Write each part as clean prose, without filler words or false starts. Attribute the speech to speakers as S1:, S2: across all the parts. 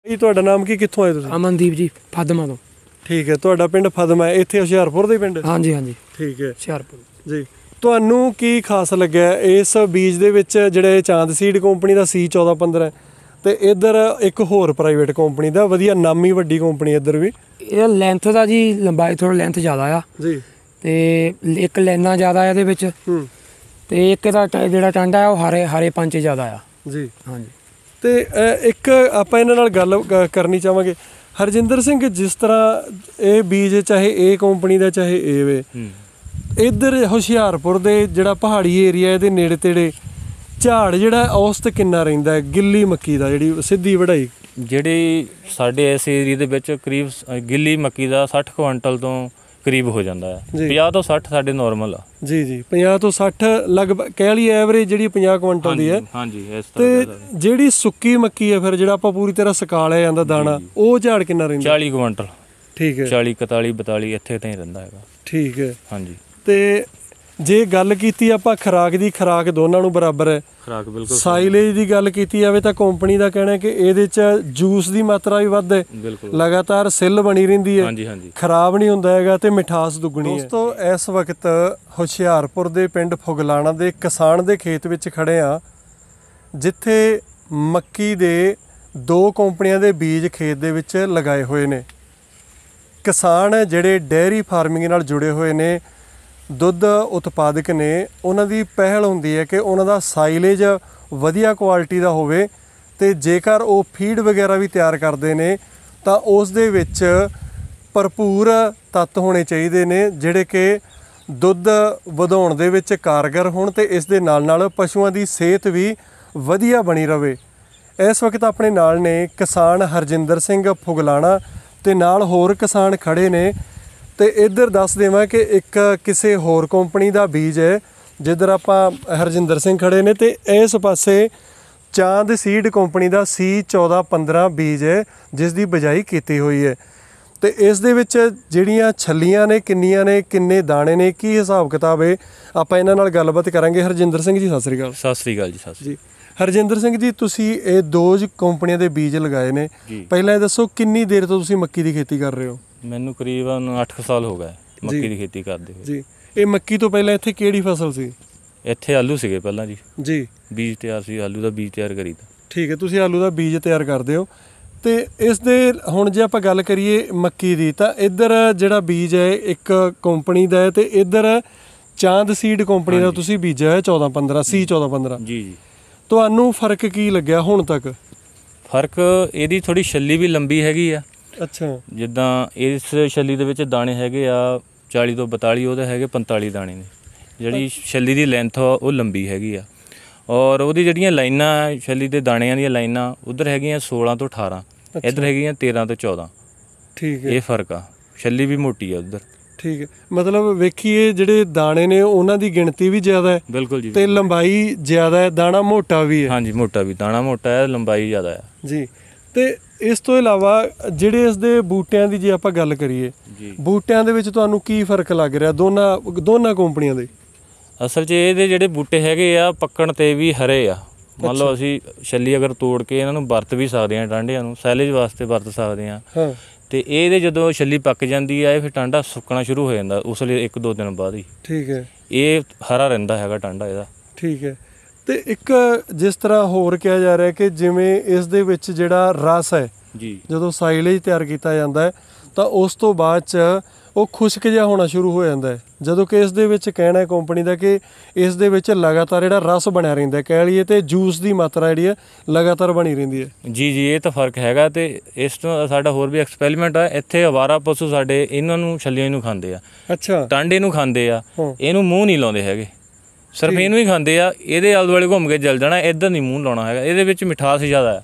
S1: ਜੀ ਤੁਹਾਡਾ ਨਾਮ ਕੀ, ਕਿੱਥੋਂ ਆਏ ਤੁਸੀਂ?
S2: ਅਮਨਦੀਪ ਜੀ, ਫਾਦਮਾ ਤੋਂ।
S1: ਠੀਕ ਹੈ, ਤੁਹਾਡਾ ਪਿੰਡ ਫਾਦਮਾ ਹੈ, ਇੱਥੇ ਹੁਸ਼ਿਆਰਪੁਰ ਦੇ ਪਿੰਡ?
S2: ਹਾਂਜੀ ਹਾਂਜੀ,
S1: ਠੀਕ ਹੈ
S2: ਹੁਸ਼ਿਆਰਪੁਰ
S1: ਜੀ। ਤੁਹਾਨੂੰ ਕੀ ਖਾਸ ਲੱਗਿਆ ਇਸ ਬੀਜ ਦੇ ਵਿੱਚ, ਜਿਹੜਾ ਇਹ ਚਾਂਦ ਸੀਡ ਕੰਪਨੀ ਦਾ C1415 ਤੇ ਇੱਧਰ ਇੱਕ ਹੋਰ ਪ੍ਰਾਈਵੇਟ ਕੰਪਨੀ ਦਾ ਵਧੀਆ ਨਾਮੀ ਵੱਡੀ ਕੰਪਨੀ ਇੱਧਰ ਵੀ?
S2: ਇਹ ਲੈਂਥ ਦਾ ਜੀ, ਲੰਬਾਈ ਥੋੜਾ ਲੈਂਥ ਜ਼ਿਆਦਾ ਆ
S1: ਜੀ,
S2: ਤੇ ਇੱਕ ਲੈਨਾ ਜ਼ਿਆਦਾ ਇਹਦੇ ਵਿੱਚ, ਤੇ ਇੱਕ ਦਾ ਜਿਹੜਾ ਟਾਂਡਾ ਆ ਉਹ ਹਰੇ ਪੰਚ ਜ਼ਿਆਦਾ ਆ
S1: ਜੀ।
S2: ਹਾਂਜੀ।
S1: ਤੇ ਇੱਕ ਆਪਾਂ ਇਹਨਾਂ ਨਾਲ ਗੱਲ ਕਰਨੀ ਚਾਹਾਂਗੇ, ਹਰਜਿੰਦਰ ਸਿੰਘ, ਜਿਸ ਤਰ੍ਹਾਂ ਇਹ ਬੀਜ ਚਾਹੇ ਇਹ ਕੰਪਨੀ ਦਾ ਚਾਹੇ ਇਹ ਵੇ, ਇੱਧਰ ਹੁਸ਼ਿਆਰਪੁਰ ਦੇ ਜਿਹੜਾ ਪਹਾੜੀ ਏਰੀਆ ਇਹਦੇ ਨੇੜੇ ਤੇੜੇ ਝਾੜ ਜਿਹੜਾ ਔਸਤ ਕਿੰਨਾ ਰਹਿੰਦਾ ਹੈ ਗਿੱਲੀ ਮੱਕੀ ਦਾ, ਜਿਹੜੀ ਸਿੱਧੀ ਵਢਾਈ?
S3: ਜਿਹੜੀ ਸਾਡੇ ਇਸ ਏਰੀਏ ਦੇ ਵਿੱਚ ਕਰੀਬ ਗਿੱਲੀ ਮੱਕੀ ਦਾ 60 ਕੁਇੰਟਲ ਤੋਂ ਕਰੀਬ ਹੋ ਜਾਂਦਾ ਹੈ। 50 ਤੋਂ 60 ਸਾਡੇ ਨਾਰਮਲ ਆ। ਜੀ
S1: ਜੀ, 50 ਤੋਂ 60 ਲਗਭਗ ਕਹਿ ਲਈ ਐਵਰੇਜ ਜਿਹੜੀ 50 ਕੁਇੰਟਲ ਦੀ ਹੈ।
S3: ਹਾਂਜੀ, ਇਸ
S1: ਤਰ੍ਹਾਂ। ਤੇ ਜਿਹੜੀ ਸੁੱਕੀ ਮੱਕੀ ਹੈ ਫਿਰ, ਜਿਹੜਾ ਆਪਾਂ ਪੂਰੀ ਤਰ੍ਹਾਂ ਸੁਕਾ ਲਿਆ ਜਾਂਦਾ ਦਾਣਾ, ਉਹ ਝਾੜ ਕਿੰਨਾ ਰਹਿੰਦਾ?
S3: 40 ਕੁਇੰਟਲ। ਠੀਕ ਹੈ, 40 41 42 ਇੱਥੇ ਤਾਂ ਹੀ ਰਹਿੰਦਾ ਹੈਗਾ। ਠੀਕ ਹੈ। ਹਾਂਜੀ। ਤੇ
S1: ਜੇ ਗੱਲ ਕੀਤੀ ਆਪਾਂ ਖੁਰਾਕ ਦੀ, ਖੁਰਾਕ ਦੋਨਾਂ ਨੂੰ ਬਰਾਬਰ ਹੈ।
S3: ਖੁਰਾਕ ਬਿਲਕੁਲ।
S1: ਸਾਈਲੇਜ ਦੀ ਗੱਲ ਕੀਤੀ ਜਾਵੇ ਤਾਂ ਕੰਪਨੀ ਦਾ ਕਹਿਣਾ ਕਿ ਇਹਦੇ 'ਚ ਜੂਸ ਦੀ ਮਾਤਰਾ ਵੀ ਵੱਧ ਹੈ, ਲਗਾਤਾਰ ਸਿੱਲ ਬਣੀ ਰਹਿੰਦੀ ਹੈ,
S3: ਹਾਂਜੀ ਹਾਂਜੀ,
S1: ਖਰਾਬ ਨਹੀਂ ਹੁੰਦਾ ਹੈਗਾ, ਤੇ ਮਿਠਾਸ ਦੁੱਗਣੀ ਹੈ। ਦੋਸਤੋ, ਇਸ ਵਕਤ ਹੁਸ਼ਿਆਰਪੁਰ ਦੇ ਪਿੰਡ ਫੁਗਲਾਣਾ ਦੇ ਕਿਸਾਨ ਦੇ ਖੇਤ ਵਿੱਚ ਖੜੇ ਆ, ਜਿੱਥੇ ਮੱਕੀ ਦੇ 2 ਕੰਪਨੀਆਂ ਦੇ ਬੀਜ ਖੇਤ ਦੇ ਵਿੱਚ ਲਗਾਏ ਹੋਏ ਨੇ। ਕਿਸਾਨ ਜਿਹੜੇ ਡੇਅਰੀ ਫਾਰਮਿੰਗ ਨਾਲ ਜੁੜੇ ਹੋਏ ਨੇ, ਦੁੱਧ ਉਤਪਾਦਕ ਨੇ, ਉਹਨਾਂ ਦੀ ਪਹਿਲ ਹੁੰਦੀ ਹੈ ਕਿ ਉਹਨਾਂ ਦਾ ਸਾਈਲੇਜ ਵਧੀਆ ਕੁਆਲਿਟੀ ਦਾ ਹੋਵੇ, ਤੇ ਜੇਕਰ ਉਹ ਫੀਡ ਵਗੈਰਾ ਵੀ ਤਿਆਰ ਕਰਦੇ ਨੇ ਤਾਂ ਉਸ ਦੇ ਵਿੱਚ ਭਰਪੂਰ ਤੱਤ ਹੋਣੇ ਚਾਹੀਦੇ ਨੇ, ਜਿਹੜੇ ਕਿ ਦੁੱਧ ਵਧਾਉਣ ਦੇ ਵਿੱਚ ਕਾਰਗਰ ਹੋਣ ਤੇ ਇਸ ਦੇ ਨਾਲ ਨਾਲ ਪਸ਼ੂਆਂ ਦੀ ਸਿਹਤ ਵੀ ਵਧੀਆ ਬਣੀ ਰਹੇ। ਇਸ ਵਕਤ ਆਪਣੇ ਨਾਲ ਨੇ ਕਿਸਾਨ ਹਰਜਿੰਦਰ ਸਿੰਘ ਫੁਗਲਾਣਾ, ਤੇ ਨਾਲ ਹੋਰ ਕਿਸਾਨ ਖੜੇ ਨੇ। ਤੇ ਇੱਧਰ ਦੱਸ ਦੇਵਾਂ ਕਿ ਇੱਕ ਕਿਸੇ ਹੋਰ ਕੰਪਨੀ ਦਾ ਬੀਜ ਹੈ, ਜਿੱਧਰ ਆਪਾਂ ਹਰਜਿੰਦਰ ਸਿੰਘ ਖੜੇ ਨੇ, ਤੇ ਇਸ ਪਾਸੇ ਚਾਂਦ ਸੀਡ ਕੰਪਨੀ ਦਾ C1415 ਬੀਜ ਹੈ, ਜਿਸ ਦੀ ਬਿਜਾਈ ਕੀਤੀ ਹੋਈ ਹੈ। ਤੇ ਇਸ ਦੇ ਵਿੱਚ ਜਿਹੜੀਆਂ ਛੱਲੀਆਂ ਨੇ ਕਿੰਨੀਆਂ ਨੇ, ਕਿੰਨੇ ਦਾਣੇ ਨੇ, ਕੀ ਹਿਸਾਬ ਕਿਤਾਬ ਹੈ, ਆਪਾਂ ਇਹਨਾਂ ਨਾਲ ਗੱਲਬਾਤ ਕਰਾਂਗੇ। ਹਰਜਿੰਦਰ ਸਿੰਘ ਜੀ, ਸਤਿ ਸ੍ਰੀ ਅਕਾਲ।
S3: ਸਤਿ ਸ੍ਰੀ ਅਕਾਲ ਜੀ। ਸਤਿ ਸ੍ਰੀ ਅਕਾਲ।
S1: ਹਰਜਿੰਦਰ ਸਿੰਘ ਜੀ, ਤੁਸੀਂ ਇਹ 2 ਕੰਪਨੀਆਂ ਦੇ ਬੀਜ ਲਗਾਏ ਨੇ, ਪਹਿਲਾਂ ਇਹ ਦੱਸੋ ਕਿੰਨੀ ਦੇਰ ਤੋਂ ਤੁਸੀਂ ਮੱਕੀ ਦੀ ਖੇਤੀ ਕਰ ਰਹੇ ਹੋ?
S3: ਮੈਨੂੰ ਕਰੀਬਨ 8 ਸਾਲ ਹੋ ਗਏ ਮੱਕੀ ਦੀ ਖੇਤੀ ਕਰਦੇ ਹੋਏ।
S1: ਜੀ, ਇਹ ਮੱਕੀ ਤੋਂ ਪਹਿਲਾਂ ਇੱਥੇ ਕਿਹੜੀ ਫਸਲ ਸੀ?
S3: ਇੱਥੇ ਆਲੂ ਸੀਗੇ ਪਹਿਲਾਂ ਜੀ।
S1: ਜੀ,
S3: ਬੀਜ ਤਿਆਰ ਸੀ, ਆਲੂ ਦਾ ਬੀਜ ਤਿਆਰ ਕਰੀਦਾ।
S1: ਠੀਕ ਹੈ, ਤੁਸੀਂ ਆਲੂ ਦਾ ਬੀਜ ਤਿਆਰ ਕਰਦੇ ਹੋ। ਤੇ ਇਸ ਦੇ ਹੁਣ ਜੇ ਆਪਾਂ ਗੱਲ ਕਰੀਏ ਮੱਕੀ ਦੀ, ਤਾਂ ਇੱਧਰ ਜਿਹੜਾ ਬੀਜ ਹੈ ਇੱਕ ਕੰਪਨੀ ਦਾ ਹੈ, ਤੇ ਇੱਧਰ ਚਾਂਦ ਸੀਡ ਕੰਪਨੀ ਦਾ ਤੁਸੀਂ ਬੀਜਿਆ ਹੈ 1415 C1415। ਜੀ ਜੀ। ਤੁਹਾਨੂੰ ਫਰਕ ਕੀ ਲੱਗਿਆ ਹੁਣ ਤੱਕ?
S3: ਫਰਕ ਇਹਦੀ ਥੋੜੀ ਛੱਲੀ ਵੀ ਲੰਬੀ ਹੈਗੀ ਆ। ਅੱਛਾ। ਜਿੱਦਾਂ ਇਸ ਛੱਲੀ ਦੇ ਵਿੱਚ ਦਾਣੇ ਹੈਗੇ ਆ 40 ਤੋਂ 42, ਉਹਦੇ ਹੈਗੇ 45 ਦਾਣੇ ਨੇ। ਜਿਹੜੀ ਛੱਲੀ ਦੀ ਲੈਂਥ ਉਹ ਲੰਬੀ ਹੈਗੀ ਆ, ਔਰ ਉਹਦੀ ਜਿਹੜੀਆਂ ਲਾਈਨਾਂ ਛੱਲੀ ਦੇ ਦਾਣਿਆਂ ਦੀਆਂ ਲਾਈਨਾਂ ਉਧਰ ਹੈਗੀਆਂ 16 ਤੋਂ 18, ਇੱਧਰ ਹੈਗੀਆਂ 13 ਤੋਂ 14। ਠੀਕ ਹੈ, ਇਹ ਫਰਕ ਆ। ਛੱਲੀ ਵੀ ਮੋਟੀ ਆ ਉਧਰ। ਠੀਕ ਹੈ, ਮਤਲਬ ਵੇਖੀਏ ਜਿਹੜੇ ਦਾਣੇ ਨੇ ਉਹਨਾਂ ਦੀ ਗਿਣਤੀ ਵੀ ਜ਼ਿਆਦਾ ਹੈ। ਬਿਲਕੁਲ ਜੀ। ਤੇ ਲੰਬਾਈ ਜ਼ਿਆਦਾ ਹੈ, ਦਾਣਾ ਮੋਟਾ ਵੀ ਹੈ। ਹਾਂਜੀ, ਮੋਟਾ ਵੀ, ਦਾਣਾ ਮੋਟਾ ਹੈ, ਲੰਬਾਈ ਜ਼ਿਆਦਾ ਹੈ ਜੀ। ਤੇ ਇਸ ਤੋਂ ਇਲਾਵਾ ਜਿਹੜੇ ਇਸ ਦੇ ਬੂਟਿਆਂ ਦੀ ਜੇ ਆਪਾਂ ਗੱਲ ਕਰੀਏ, ਬੂਟਿਆਂ ਦੇ ਵਿੱਚ ਤੁਹਾਨੂੰ ਕੀ ਫਰਕ ਲੱਗ ਰਿਹਾ ਦੋਨਾਂ ਕੰਪਨੀਆਂ ਦੇ? ਅਸਲ 'ਚ ਇਹਦੇ ਜਿਹੜੇ ਬੂਟੇ ਹੈਗੇ ਆ ਪੱਕਣ ਤੇ ਵੀ ਹਰੇ ਆ। ਮੰਨ ਲਓ ਅਸੀਂ ਛੱਲੀ ਅਗਰ ਤੋੜ ਕੇ ਇਹਨਾਂ ਨੂੰ ਵਰਤ ਵੀ ਸਕਦੇ ਹਾਂ, ਟਾਂਡਿਆਂ ਨੂੰ ਸਾਈਲੇਜ ਵਾਸਤੇ ਵਰਤ ਸਕਦੇ ਹਾਂ। ਤੇ ਇਹਦੇ ਜਦੋਂ ਛੱਲੀ ਪੱਕ ਜਾਂਦੀ ਆ, ਇਹ ਫਿਰ ਟਾਂਡਾ ਸੁੱਕਣਾ ਸ਼ੁਰੂ ਹੋ ਜਾਂਦਾ ਉਸ ਲਈ 1-2 ਦਿਨ ਬਾਅਦ ਹੀ। ਠੀਕ ਹੈ, ਇਹ ਹਰਾ ਰਹਿੰਦਾ ਹੈਗਾ ਟਾਂਡਾ ਇਹਦਾ। ਠੀਕ ਹੈ। ਤੇ ਇੱਕ ਜਿਸ ਤਰ੍ਹਾਂ ਹੋਰ ਕਿਹਾ ਜਾ ਰਿਹਾ ਕਿ ਜਿਵੇਂ ਇਸ ਦੇ ਵਿੱਚ ਜਿਹੜਾ ਰਸ ਹੈ ਜੀ, ਜਦੋਂ ਸਾਈਲੇਜ ਤਿਆਰ ਕੀਤਾ ਜਾਂਦਾ ਹੈ ਤਾਂ ਉਸ ਤੋਂ ਬਾਅਦ 'ਚ ਉਹ ਖੁਸ਼ਕ ਜਿਹਾ ਹੋਣਾ ਸ਼ੁਰੂ ਹੋ ਜਾਂਦਾ ਹੈ, ਜਦੋਂ ਕਿ ਇਸ ਦੇ ਵਿੱਚ ਕਹਿਣਾ ਹੈ ਕੰਪਨੀ ਦਾ ਕਿ ਇਸ ਦੇ ਵਿੱਚ ਲਗਾਤਾਰ ਜਿਹੜਾ ਰਸ ਬਣਿਆ ਰਹਿੰਦਾ, ਕਹਿ ਲਈਏ, ਤੇ ਜੂਸ ਦੀ ਮਾਤਰਾ ਜਿਹੜੀ ਹੈ ਲਗਾਤਾਰ ਬਣੀ ਰਹਿੰਦੀ ਹੈ। ਜੀ ਜੀ, ਇਹ ਤਾਂ ਫਰਕ ਹੈਗਾ। ਤੇ ਇਸ ਤੋਂ ਸਾਡਾ ਹੋਰ ਵੀ ਐਕਸਪੈਰੀਮੈਂਟ ਆ। ਇੱਥੇ ਅਵਾਰਾ ਪਸ਼ੂ ਸਾਡੇ ਇਹਨਾਂ ਨੂੰ ਛੱਲੀਆਂ ਨੂੰ ਖਾਂਦੇ ਆ। ਅੱਛਾ। ਟਾਂਡੇ ਨੂੰ ਖਾਂਦੇ ਆ, ਇਹਨੂੰ ਮੂੰਹ ਨਹੀਂ ਲਾਉਂਦੇ ਹੈਗੇ, ਸਿਰਫ ਇਹਨੂੰ ਹੀ ਖਾਂਦੇ ਆ। ਇਹਦੇ ਆਲੇ ਦੁਆਲੇ ਘੁੰਮ ਕੇ ਜਲ ਜਾਣਾ, ਇੱਧਰ ਨਹੀਂ ਮੂੰਹ ਲਾਉਣਾ ਹੈਗਾ। ਇਹਦੇ ਵਿੱਚ ਮਿਠਾਸ ਜ਼ਿਆਦਾ ਹੈ।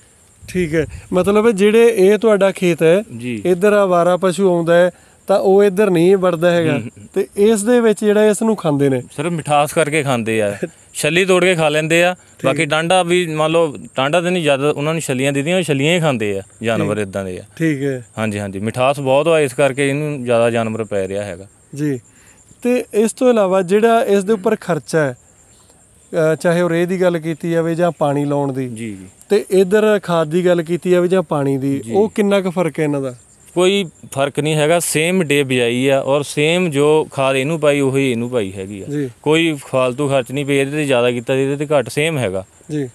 S3: ਠੀਕ ਹੈ, ਮਤਲਬ ਜਿਹੜੇ ਇਹ ਤੁਹਾਡਾ ਖੇਤ ਹੈ ਜੀ, ਇੱਧਰ ਅਵਾਰਾ ਪਸ਼ੂ ਆਉਂਦਾ ਹੈ ਤਾਂ ਉਹ ਇੱਧਰ ਨਹੀਂ ਵੜਦਾ ਹੈਗਾ, ਤੇ ਇਸ ਦੇ ਵਿੱਚ ਜਿਹੜਾ ਇਸ ਨੂੰ ਖਾਂਦੇ ਨੇ, ਸਿਰਫ ਮਿਠਾਸ ਕਰਕੇ ਖਾਂਦੇ ਆ। ਛੱਲੀ ਤੋੜ ਕੇ ਖਾ ਲੈਂਦੇ ਆ, ਬਾਕੀ ਟਾਂਡਾ ਵੀ ਮੰਨ ਲਓ, ਟਾਂਡਾ ਤਾਂ ਨਹੀਂ, ਜਦ ਉਹਨਾਂ ਨੂੰ ਛੱਲੀਆਂ ਦਿੱਤੀਆਂ ਉਹ ਛੱਲੀਆਂ ਹੀ ਖਾਂਦੇ ਆ। ਜਾਨਵਰ ਇੱਦਾਂ ਦੇ ਆ। ਠੀਕ ਹੈ। ਹਾਂਜੀ ਹਾਂਜੀ, ਮਿਠਾਸ ਬਹੁਤ ਆ, ਇਸ ਕਰਕੇ ਇਹਨੂੰ ਜ਼ਿਆਦਾ ਜਾਨਵਰ ਪੈ ਰਿਹਾ ਹੈਗਾ ਜੀ। ਤੇ ਇਸ ਤੋਂ ਇਲਾਵਾ ਜਿਹੜਾ ਇਸ ਦੇ ਉੱਪਰ ਖਰਚਾ ਹੈ,
S1: ਚਾਹੇ ਉਹ ਰੇਹ ਦੀ ਗੱਲ ਕੀਤੀ ਜਾਵੇ ਜਾਂ ਪਾਣੀ ਲਾਉਣ ਦੀ
S3: ਜੀ ਜੀ,
S1: ਤੇ ਇਧਰ ਖਾਦ ਦੀ ਗੱਲ ਕੀਤੀ ਜਾਵੇ ਜਾਂ ਪਾਣੀ ਦੀ, ਉਹ ਕਿੰਨਾ ਕੁ ਫਰਕ ਹੈ ਇਹਨਾਂ ਦਾ?
S3: ਕੋਈ ਫਰਕ ਨਹੀਂ ਹੈਗਾ, ਸੇਮ ਡੇ ਬਿਜਾਈ ਆ ਔਰ ਸੇਮ ਜੋ ਖਾਦ ਇਹਨੂੰ ਪਾਈ ਉਹੀ ਇਹਨੂੰ ਪਾਈ ਹੈਗੀ ਆ। ਕੋਈ ਫਾਲਤੂ ਖਰਚ ਨਹੀਂ ਪਈ, ਇਹਦੇ ਤੇ ਜ਼ਿਆਦਾ ਕੀਤਾ ਇਹਦੇ ਤੇ ਘੱਟ, ਸੇਮ ਹੈਗਾ ਜੀ।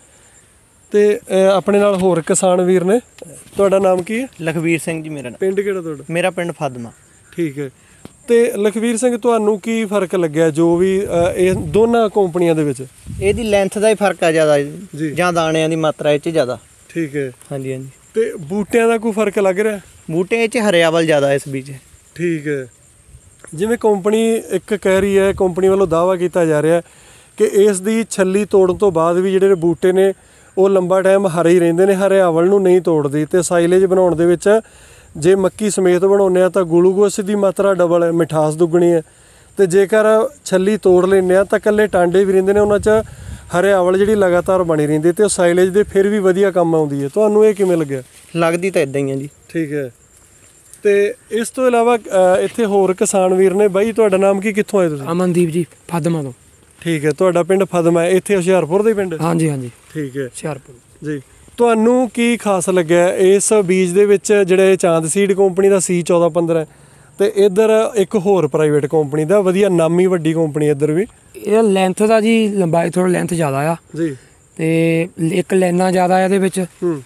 S1: ਤੇ ਆਪਣੇ ਨਾਲ ਹੋਰ ਕਿਸਾਨ ਵੀਰ ਨੇ, ਤੁਹਾਡਾ ਨਾਮ ਕੀ ਹੈ?
S4: ਲਖਵੀਰ ਸਿੰਘ ਜੀ ਮੇਰਾ ਨਾਮ।
S1: ਪਿੰਡ ਕਿਹੜਾ ਤੁਹਾਡਾ?
S4: ਮੇਰਾ ਪਿੰਡ ਫਾਦਮਾ।
S1: ਠੀਕ ਹੈ। ਤੇ ਲਖਵੀਰ ਸਿੰਘ, ਤੁਹਾਨੂੰ ਕੀ ਫਰਕ ਲੱਗਿਆ ਜੋ ਵੀ ਇਹ ਦੋਨਾਂ ਕੰਪਨੀਆਂ ਦੇ ਵਿੱਚ?
S4: ਇਹਦੀ ਲੈਂਥ ਦਾ ਹੀ ਫਰਕ ਆ ਜ਼ਿਆਦਾ ਜੀ, ਜਾਂ ਦਾਣਿਆਂ ਦੀ ਮਾਤਰਾ ਇਹ 'ਚ ਜ਼ਿਆਦਾ।
S1: ਠੀਕ ਹੈ।
S4: ਹਾਂਜੀ ਹਾਂਜੀ।
S1: ਤੇ ਬੂਟਿਆਂ ਦਾ ਕੋਈ ਫਰਕ ਲੱਗ ਰਿਹਾ?
S4: ਬੂਟੇ 'ਚ ਹਰਿਆਵਲ ਜ਼ਿਆਦਾ ਇਸ ਬੀਜ।
S1: ਠੀਕ ਹੈ। ਜਿਵੇਂ ਕੰਪਨੀ ਇੱਕ ਕਹਿ ਰਹੀ ਹੈ, ਕੰਪਨੀ ਵੱਲੋਂ ਦਾਅਵਾ ਕੀਤਾ ਜਾ ਰਿਹਾ ਕਿ ਇਸ ਦੀ ਛੱਲੀ ਤੋੜਨ ਤੋਂ ਬਾਅਦ ਵੀ ਜਿਹੜੇ ਬੂਟੇ ਨੇ ਉਹ ਲੰਬਾ ਟਾਈਮ ਹਰੇ ਹੀ ਰਹਿੰਦੇ ਨੇ, ਹਰਿਆਵਲ ਨੂੰ ਨਹੀਂ ਤੋੜਦੀ। ਤੇ ਸਾਈਲੇਜ ਬਣਾਉਣ ਦੇ ਵਿੱਚ ਜੇ ਮੱਕੀ ਸਮੇਤ ਬਣਾਉਂਦੇ ਆ ਤਾਂ ਗਲੂਕੋਜ਼ ਦੀ ਮਾਤਰਾ ਡਬਲ ਹੈ, ਮਿਠਾਸ ਦੁੱਗਣੀ ਹੈ। ਤੇ ਜੇਕਰ ਛੱਲੀ ਤੋੜ ਲੈਂਦੇ ਆ ਤਾਂ ਇਕੱਲੇ ਟਾਂਡੇ ਵੀ ਰਹਿੰਦੇ ਨੇ, ਉਹਨਾਂ 'ਚ ਹਰਿਆਵਲ ਜਿਹੜੀ ਲਗਾਤਾਰ ਬਣੀ ਰਹਿੰਦੀ ਤੇ ਉਹ ਸਾਈਲੇਜ ਦੇ ਫਿਰ ਵੀ ਵਧੀਆ ਕੰਮ ਆਉਂਦੀ ਹੈ। ਤੁਹਾਨੂੰ ਇਹ ਕਿਵੇਂ ਲੱਗਿਆ?
S4: ਲੱਗਦੀ ਤਾਂ ਇਦਾਂ ਹੀ ਆ ਜੀ।
S1: ਠੀਕ ਹੈ। ਤੇ ਇਸ ਤੋਂ ਇਲਾਵਾ ਇੱਥੇ ਹੋਰ ਕਿਸਾਨ ਵੀਰ ਨੇ। ਬਾਈ ਤੁਹਾਡਾ ਨਾਮ ਕੀ, ਕਿੱਥੋਂ ਆਏ ਤੁਸੀਂ?
S2: ਅਮਨਦੀਪ ਜੀ, ਫਾਦਮਾ ਤੋਂ।
S1: ਠੀਕ ਹੈ। ਤੁਹਾਡਾ ਪਿੰਡ ਫਾਦਮਾ ਹੈ, ਇੱਥੇ ਹੁਸ਼ਿਆਰਪੁਰ ਦੇ ਪਿੰਡ?
S2: ਹਾਂਜੀ ਹਾਂਜੀ।
S1: ਠੀਕ ਹੈ।
S2: ਹੁਸ਼ਿਆਰਪੁਰ
S1: ਜੀ। ਤੁਹਾਨੂੰ ਕੀ ਖਾਸ ਲੱਗਿਆ ਇਸ ਬੀਜ ਦੇ ਵਿੱਚ? ਜਿਹੜੇ ਚਾਂਦ ਸੀਡ ਕੰਪਨੀ ਦਾ C1415 ਤੇ ਇੱਧਰ ਇੱਕ ਹੋਰ ਪ੍ਰਾਈਵੇਟ ਕੰਪਨੀ ਦਾ ਵਧੀਆ ਨਾਮੀ ਵੱਡੀ ਕੰਪਨੀ ਇੱਧਰ ਵੀ।
S2: ਇਹ ਲੈਂਥ ਦਾ ਜੀ, ਲੰਬਾਈ ਥੋੜਾ ਲੈਂਥ ਜ਼ਿਆਦਾ ਆ
S1: ਜੀ,
S2: ਤੇ ਇੱਕ ਲੈਣਾ ਜ਼ਿਆਦਾ ਇਹਦੇ ਵਿੱਚ,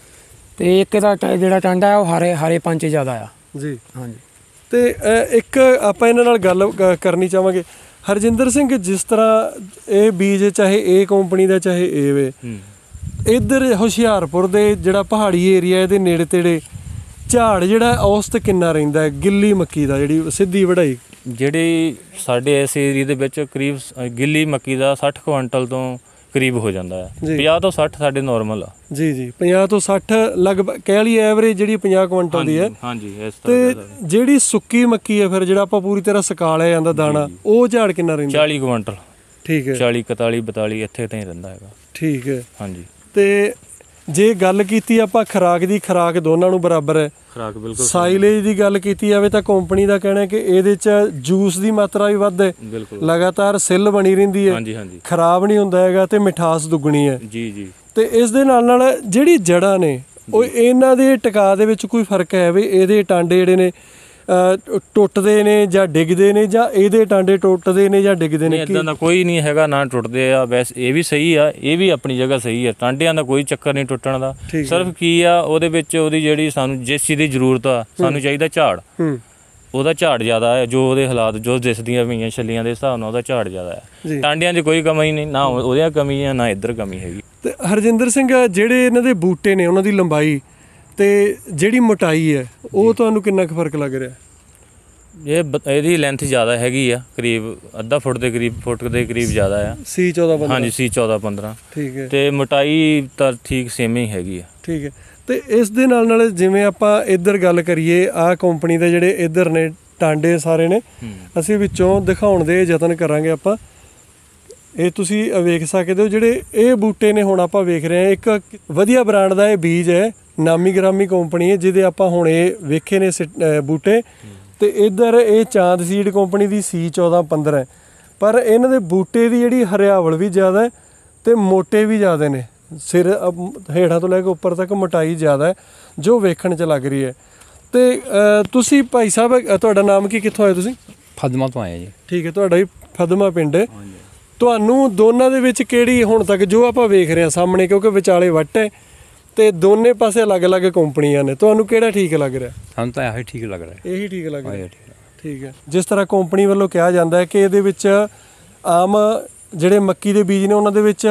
S2: ਤੇ ਇੱਕ ਦਾ ਜਿਹੜਾ ਟਾਂਡਾ ਹੈ ਉਹ ਹਰੇ ਪੰਚ ਜ਼ਿਆਦਾ ਆ
S1: ਜੀ।
S2: ਹਾਂਜੀ।
S1: ਤੇ ਇੱਕ ਆਪਾਂ ਇਹਨਾਂ ਨਾਲ ਗੱਲ ਕਰਨੀ ਚਾਹਾਂਗੇ। ਹਰਜਿੰਦਰ ਸਿੰਘ, ਜਿਸ ਤਰ੍ਹਾਂ ਇਹ ਬੀਜ ਚਾਹੇ ਇਹ ਕੰਪਨੀ ਦਾ ਚਾਹੇ ਇਹ ਵੇ, ਇੱਧਰ ਹੁਸ਼ਿਆਰਪੁਰ ਦੇ ਜਿਹੜਾ ਪਹਾੜੀ ਏਰੀਆ ਇਹਦੇ ਨੇੜੇ ਤੇੜੇ ਝਾੜ ਜਿਹੜਾ ਔਸਤ ਕਿੰਨਾ ਰਹਿੰਦਾ ਹੈ ਗਿੱਲੀ ਮੱਕੀ ਦਾ, ਜਿਹੜੀ ਸਿੱਧੀ ਵਢਾਈ?
S3: ਜਿਹੜੀ ਸਾਡੇ ਇਸ ਏਰੀਏ ਦੇ ਵਿੱਚ ਕਰੀਬ ਗਿੱਲੀ ਮੱਕੀ ਦਾ 60 ਕੁਇੰਟਲ ਤੋਂ ਕਰੀਬ ਹੋ ਜਾਂਦਾ ਹੈ। 50 ਤੋਂ 60 ਸਾਡੇ ਨਾਰਮਲ ਆ। ਜੀ ਜੀ, 50 ਤੋਂ 60 ਲਗਭਗ ਕਹਿ ਲਈ ਐਵਰੇਜ ਜਿਹੜੀ 50 ਕੁਇੰਟਲ ਦੀ ਹੈ। ਹਾਂਜੀ। ਇਸ ਤਰ੍ਹਾਂ ਤੇ ਜਿਹੜੀ ਸੁੱਕੀ ਮੱਕੀ ਹੈ ਫਿਰ ਜਿਹੜਾ ਆਪਾਂ ਪੂਰੀ ਤਰ੍ਹਾਂ ਸੁਕਾ ਲਿਆ ਜਾਂਦਾ ਦਾਣਾ, ਉਹ ਝਾੜ ਕਿੰਨਾ ਰਹਿੰਦਾ? 40 ਕੁਇੰਟਲ। ਠੀਕ ਹੈ। 40 41 42 ਇੱਥੇ ਤਾਂ ਹੀ ਰਹਿੰਦਾ ਹੈਗਾ। ਠੀਕ ਹੈ। ਹਾਂਜੀ। ਤੇ ਜੇ ਗੱਲ ਕੀਤੀ ਆਪਾਂ ਖੁਰਾਕ ਦੀ, ਖੁਰਾਕ ਦੋਨਾਂ ਨੂੰ ਬਰਾਬਰ ਹੈ। ਖੁਰਾਕ ਬਿਲਕੁਲ। ਸਾਈਲੇਜ ਦੀ ਗੱਲ ਕੀਤੀ ਜਾਵੇ ਤਾਂ ਕੰਪਨੀ ਦਾ ਕਹਿਣਾ ਕਿ ਇਹਦੇ 'ਚ ਜੂਸ ਦੀ ਮਾਤਰਾ ਵੀ ਵੱਧ ਹੈ, ਲਗਾਤਾਰ ਸਿੱਲ ਬਣੀ ਰਹਿੰਦੀ ਹੈ, ਖਰਾਬ ਨਹੀਂ ਹੁੰਦਾ ਹੈਗਾ, ਤੇ ਮਿਠਾਸ ਦੁੱਗਣੀ ਹੈ। ਜੀ ਜੀ। ਤੇ ਇਸ ਦੇ ਨਾਲ ਨਾਲ ਜਿਹੜੀ ਜੜ੍ਹਾਂ ਨੇ ਉਹ ਇਹਨਾਂ ਦੇ ਟਿਕਾ ਦੇ ਵਿੱਚ ਕੋਈ ਫਰਕ ਹੈ ਵੀ ਇਹਦੇ ਟਾਂਡੇ ਜਿਹੜੇ ਨੇ ਟੁੱਟਦੇ ਨੇ ਜਾਂ ਡਿੱਗਦੇ ਨੇ, ਜਾਂ ਇਹਦੇ ਟਾਂਡੇ ਟੁੱਟਦੇ ਨੇ ਜਾਂ ਡਿੱਗਦੇ ਨੇ? ਇਦਾਂ ਦਾ ਕੋਈ ਨਹੀਂ ਹੈਗਾ, ਨਾ ਟੁੱਟਦੇ ਆ। ਵੈਸੇ ਇਹ ਵੀ ਸਹੀ ਆ, ਇਹ ਵੀ ਆਪਣੀ ਜਗ੍ਹਾ ਸਹੀ ਆ। ਟਾਂਡਿਆਂ ਦਾ ਕੋਈ ਚੱਕਰ ਨਹੀਂ ਟੁੱਟਣ ਦਾ। ਸਿਰਫ ਕੀ ਆ ਉਹਦੇ ਵਿੱਚ ਉਹਦੀ ਜਿਹੜੀ ਸਾਨੂੰ ਜਿਸ ਚੀਜ਼ ਦੀ ਜ਼ਰੂਰਤ ਆ, ਸਾਨੂੰ ਚਾਹੀਦਾ ਝਾੜ, ਉਹਦਾ ਝਾੜ ਜ਼ਿਆਦਾ ਹੈ। ਜੋ ਉਹਦੇ ਹਾਲਾਤ ਜੋ ਦਿਸਦੀਆਂ ਪਈਆਂ ਛੱਲੀਆਂ ਦੇ ਹਿਸਾਬ ਨਾਲ ਉਹਦਾ ਝਾੜ ਜ਼ਿਆਦਾ ਹੈ। ਟਾਂਡਿਆਂ 'ਚ ਕੋਈ ਕਮੀ ਨਹੀਂ, ਨਾ ਉਹਦੀਆਂ ਕਮੀ ਆ ਨਾ ਇੱਧਰ ਕਮੀ ਹੈਗੀ। ਤੇ ਹਰਜਿੰਦਰ ਸਿੰਘ, ਜਿਹੜੇ ਇਹਨਾਂ ਦੇ ਬੂਟੇ ਨੇ ਉਹਨਾਂ ਦੀ ਲੰਬਾਈ ਤੇ ਜਿਹੜੀ ਮੋਟਾਈ ਹੈ ਉਹ ਤੁਹਾਨੂੰ ਕਿੰਨਾ ਕੁ ਫਰਕ ਲੱਗ ਰਿਹਾ? ਇਹਦੀ ਲੈਂਥ ਜ਼ਿਆਦਾ ਹੈਗੀ ਆ, ਕਰੀਬ ਅੱਧਾ ਫੁੱਟ ਦੇ ਕਰੀਬ, ਫੁੱਟ ਦੇ ਕਰੀਬ ਜ਼ਿਆਦਾ ਆ। C1415? ਹਾਂਜੀ, C1415। ਠੀਕ ਹੈ। ਤੇ ਮੋਟਾਈ ਤਾਂ ਠੀਕ ਸੇਮ ਹੀ ਹੈਗੀ ਆ। ਠੀਕ ਹੈ। ਤੇ ਇਸ ਦੇ ਨਾਲ ਨਾਲ ਜਿਵੇਂ ਆਪਾਂ ਇੱਧਰ ਗੱਲ ਕਰੀਏ, ਆਹ ਕੰਪਨੀ ਦੇ ਜਿਹੜੇ ਇੱਧਰ ਨੇ ਟਾਂਡੇ ਸਾਰੇ ਨੇ, ਅਸੀਂ ਵਿੱਚੋਂ ਦਿਖਾਉਣ ਦੇ ਯਤਨ ਕਰਾਂਗੇ ਆਪਾਂ। ਇਹ ਤੁਸੀਂ ਵੇਖ ਸਕਦੇ ਹੋ ਜਿਹੜੇ ਇਹ ਬੂਟੇ ਨੇ। ਹੁਣ ਆਪਾਂ ਵੇਖ ਰਹੇ ਹਾਂ ਇੱਕ ਵਧੀਆ ਬ੍ਰਾਂਡ ਦਾ ਇਹ ਬੀਜ ਹੈ, ਨਾਮੀ ਗ੍ਰਾਮੀ ਕੰਪਨੀ ਹੈ, ਜਿਹਦੇ ਆਪਾਂ ਹੁਣ ਇਹ ਵੇਖੇ ਨੇ ਬੂਟੇ। ਤੇ ਇੱਧਰ ਇਹ ਚਾਂਦ ਸੀਡ ਕੰਪਨੀ ਦੀ C1415 ਹੈ। ਪਰ ਇਹਨਾਂ ਦੇ ਬੂਟੇ ਦੀ ਜਿਹੜੀ ਹਰਿਆਵਲ ਵੀ ਜ਼ਿਆਦਾ ਹੈ ਤੇ ਮੋਟੇ ਵੀ ਜ਼ਿਆਦਾ ਨੇ। ਸਿਰ ਹੇਠਾਂ ਤੋਂ ਲੈ ਕੇ ਉੱਪਰ ਤੱਕ ਮੋਟਾਈ ਜ਼ਿਆਦਾ ਹੈ ਜੋ ਵੇਖਣ 'ਚ ਲੱਗ ਰਹੀ ਹੈ। ਤੇ ਤੁਸੀਂ ਭਾਈ ਸਾਹਿਬ, ਤੁਹਾਡਾ ਨਾਮ ਕੀ, ਕਿੱਥੋਂ ਆਏ ਤੁਸੀਂ? ਫਾਦਮਾ ਤੋਂ ਆਏ ਜੀ। ਠੀਕ ਹੈ। ਤੁਹਾਡਾ ਵੀ ਫਾਦਮਾ ਪਿੰਡ ਹੈ। ਤੁਹਾਨੂੰ ਦੋਨਾਂ ਦੇ ਵਿੱਚ ਕਿਹੜੀ ਹੁਣ ਤੱਕ ਜੋ ਆਪਾਂ ਵੇਖ ਰਹੇ ਹਾਂ ਸਾਹਮਣੇ, ਕਿਉਂਕਿ ਵਿਚਾਲੇ ਵੱਟ ਹੈ ਤੇ ਦੋਨੇ ਪਾਸੇ ਅਲੱਗ-ਅਲੱਗ ਕੰਪਨੀਆਂ ਨੇ, ਤੁਹਾਨੂੰ ਕਿਹੜਾ ਠੀਕ ਲੱਗ ਰਿਹਾ? ਸਾਨੂੰ ਤਾਂ ਇਹੀ ਠੀਕ ਲੱਗ ਰਿਹਾ। ਇਹੀ ਠੀਕ ਲੱਗ ਰਿਹਾ। ਠੀਕ ਹੈ। ਜਿਸ ਤਰ੍ਹਾਂ ਕੰਪਨੀ ਵੱਲੋਂ ਕਿਹਾ ਜਾਂਦਾ ਹੈ ਕਿ ਇਹਦੇ ਵਿੱਚ ਆਮ ਜਿਹੜੇ ਮੱਕੀ ਦੇ ਬੀਜ ਨੇ ਉਹਨਾਂ ਦੇ ਵਿੱਚ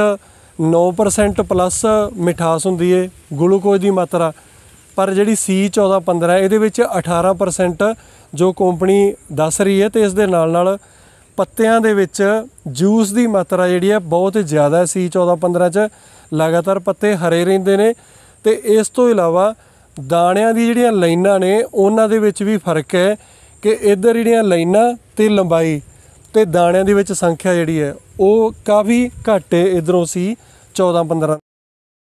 S3: 9% ਪਲੱਸ ਮਿਠਾਸ ਹੁੰਦੀ ਹੈ, ਗਲੂਕੋਜ਼ ਦੀ ਮਾਤਰਾ। ਪਰ ਜਿਹੜੀ C1415 ਇਹਦੇ ਵਿੱਚ 18% ਜੋ ਕੰਪਨੀ ਦੱਸ ਰਹੀ ਹੈ। ਤੇ ਇਸ ਦੇ ਨਾਲ ਨਾਲ ਪੱਤਿਆਂ ਦੇ ਵਿੱਚ ਜੂਸ ਦੀ ਮਾਤਰਾ ਜਿਹੜੀ ਹੈ ਬਹੁਤ ਜ਼ਿਆਦਾ C1415 'ਚ। ਲਗਾਤਾਰ ਪੱਤੇ ਹਰੇ ਰਹਿੰਦੇ ਨੇ। ਤੇ ਇਸ ਤੋਂ ਇਲਾਵਾ ਦਾਣਿਆਂ ਦੀ ਜਿਹੜੀਆਂ ਲਾਈਨਾਂ ਨੇ ਉਹਨਾਂ ਦੇ ਵਿੱਚ ਵੀ ਫਰਕ ਹੈ ਕਿ ਇੱਧਰ ਜਿਹੜੀਆਂ ਲਾਈਨਾਂ ਤੇ ਲੰਬਾਈ ਤੇ ਦਾਣਿਆਂ ਦੇ ਵਿੱਚ ਸੰਖਿਆ ਜਿਹੜੀ ਹੈ ਉਹ ਕਾਫੀ ਘੱਟ ਹੈ ਇੱਧਰੋਂ C1415